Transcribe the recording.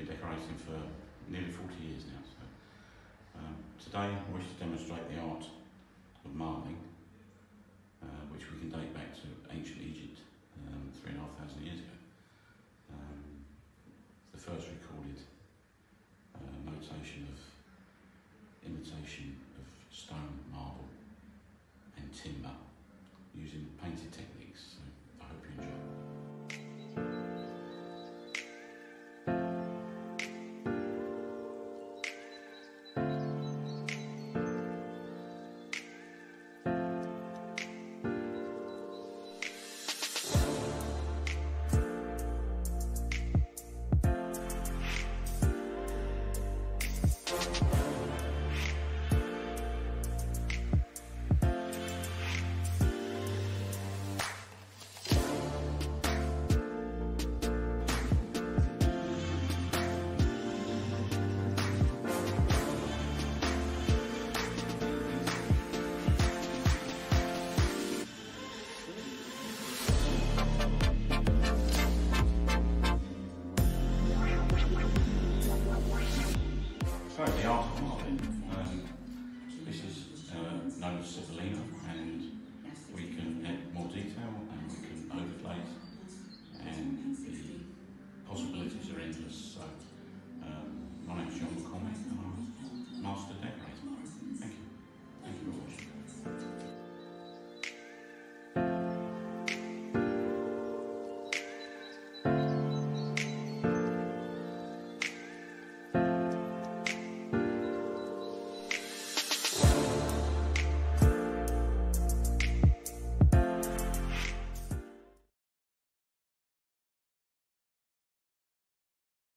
decorating for nearly 40 years now. So, today I wish to demonstrate the art of marbling, which we can date back to ancient Egypt, 3,500 years ago. The first recorded notation of imitation of stone, marble and timber using painted techniques. So I hope you enjoy. So the art of marbling, this is known as Cipolina, and we can add more detail and we can overlay, and the possibilities are endless. So